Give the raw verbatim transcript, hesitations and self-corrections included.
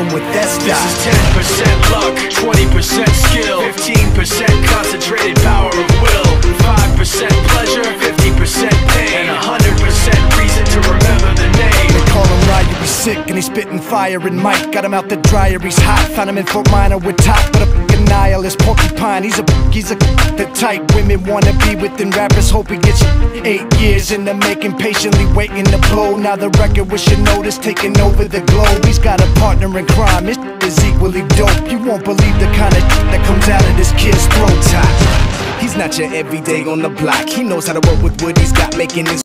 with S dot. This is ten percent luck, twenty percent skill, fifteen percent concentrated power of will, five percent pleasure, fifty percent pain, and one hundred percent reason to remember the name. They call him Ryan, he's sick and he's spitting fire. And Mike got him out the dryer, he's hot. Found him in Fort Minor with top, but a fucking nihilist porcupine. He's a he's a the type women wanna be with, and rappers hope he gets eight years in the making, patiently waiting to blow. Now the record with your notice taking over the globe. He's got a partner in crime, his is equally dope. You won't believe the kind of that comes out of this kid's throat. He's not your everyday on the block. He knows how to work with what he's got, making his